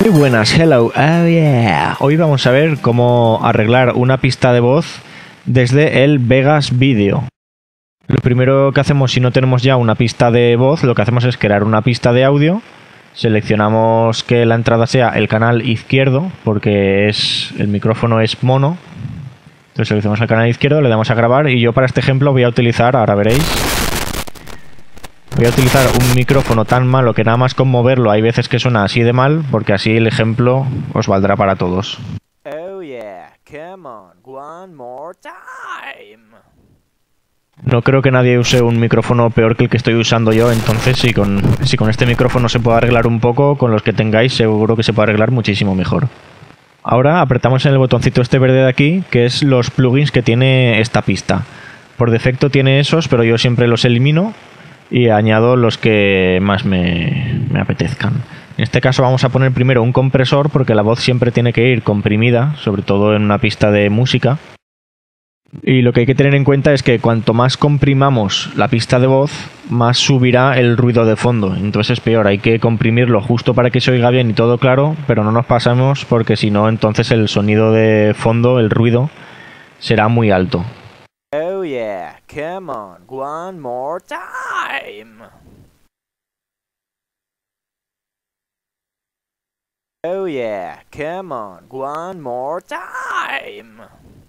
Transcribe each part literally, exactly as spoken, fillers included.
Muy buenas, hello, oh yeah. Hoy vamos a ver cómo arreglar una pista de voz desde el Vegas Video. Lo primero que hacemos si no tenemos ya una pista de voz, lo que hacemos es crear una pista de audio. Seleccionamos que la entrada sea el canal izquierdo, porque es el micrófono es mono. Entonces seleccionamos el canal izquierdo, le damos a grabar y yo para este ejemplo voy a utilizar, ahora veréis, voy a utilizar un micrófono tan malo que nada más con moverlo hay veces que suena así de mal, porque así el ejemplo os valdrá para todos. Oh yeah, come on, one more time. No creo que nadie use un micrófono peor que el que estoy usando yo, entonces si con, si con este micrófono se puede arreglar un poco, con los que tengáis seguro que se puede arreglar muchísimo mejor. Ahora apretamos en el botoncito este verde de aquí, que es los plugins que tiene esta pista. Por defecto tiene esos, pero yo siempre los elimino y añado los que más me, me apetezcan. En este caso vamos a poner primero un compresor, porque la voz siempre tiene que ir comprimida, sobre todo en una pista de música. Y lo que hay que tener en cuenta es que cuanto más comprimamos la pista de voz, más subirá el ruido de fondo. Entonces es peor, hay que comprimirlo justo para que se oiga bien y todo claro, pero no nos pasamos porque si no, entonces el sonido de fondo, el ruido, será muy alto. Oh yeah, come on, one more time. Oh yeah, come on, one more time.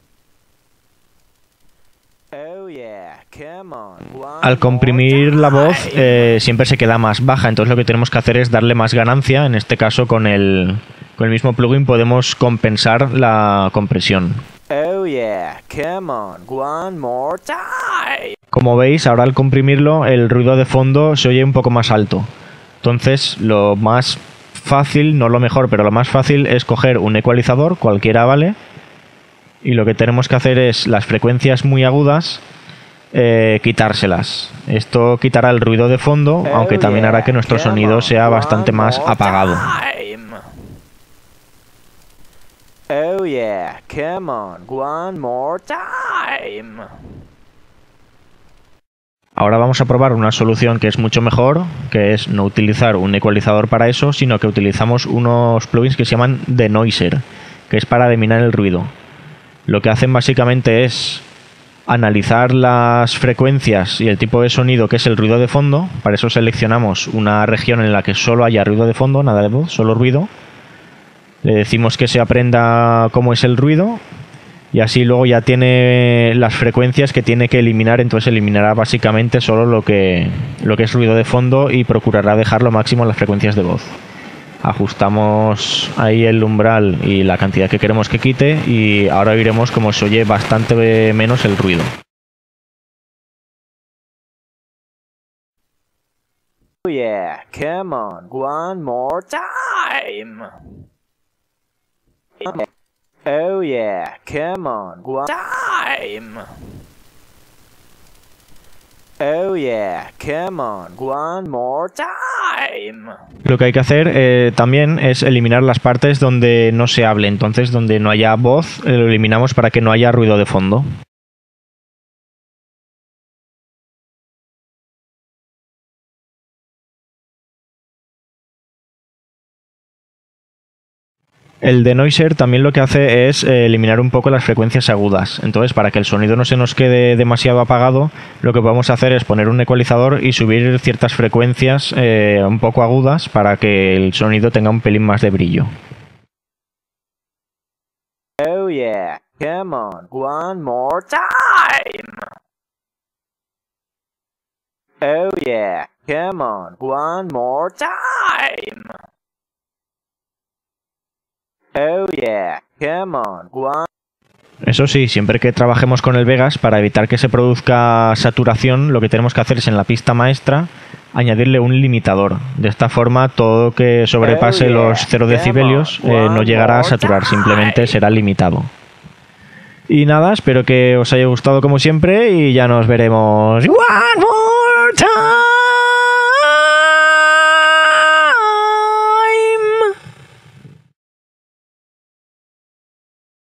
Oh yeah, come on, one Al comprimir more la voz time. eh, siempre se queda más baja, entonces lo que tenemos que hacer es darle más ganancia. En este caso con el, con el mismo plugin podemos compensar la compresión. Oh yeah, come on, one more time. Como veis, ahora al comprimirlo el ruido de fondo se oye un poco más alto. Entonces lo más fácil, no lo mejor, pero lo más fácil es coger un ecualizador, cualquiera vale. Y lo que tenemos que hacer es las frecuencias muy agudas, eh, quitárselas. Esto quitará el ruido de fondo, Oh aunque también hará que nuestro yeah, come sonido on, sea one bastante más more apagado. time. Oh yeah, come on, one more time. Ahora vamos a probar una solución que es mucho mejor, que es no utilizar un ecualizador para eso, sino que utilizamos unos plugins que se llaman Denoiser, que es para eliminar el ruido. Lo que hacen básicamente es analizar las frecuencias y el tipo de sonido que es el ruido de fondo. Para eso seleccionamos una región en la que solo haya ruido de fondo, nada de voz, solo ruido. Le decimos que se aprenda cómo es el ruido y así luego ya tiene las frecuencias que tiene que eliminar, entonces eliminará básicamente solo lo que, lo que es ruido de fondo y procurará dejar lo máximo en las frecuencias de voz. Ajustamos ahí el umbral y la cantidad que queremos que quite y ahora veremos cómo se oye bastante menos el ruido. Oh yeah, come on, one more time. Oh yeah, come on, one time. Oh yeah, come on, one more time. Lo que hay que hacer eh, también es eliminar las partes donde no se hable, entonces donde no haya voz eh, lo eliminamos para que no haya ruido de fondo. El denoiser también lo que hace es eh, eliminar un poco las frecuencias agudas. Entonces, para que el sonido no se nos quede demasiado apagado, lo que podemos hacer es poner un ecualizador y subir ciertas frecuencias eh, un poco agudas para que el sonido tenga un pelín más de brillo. Oh yeah, come on, one more time. Oh yeah, come on, one more time. Oh yeah, come on, one. Eso sí, siempre que trabajemos con el Vegas, para evitar que se produzca saturación, lo que tenemos que hacer es en la pista maestra añadirle un limitador. De esta forma, todo que sobrepase los cero decibelios eh, no llegará a saturar, simplemente será limitado. Y nada, espero que os haya gustado como siempre y ya nos veremos. ¡Igual!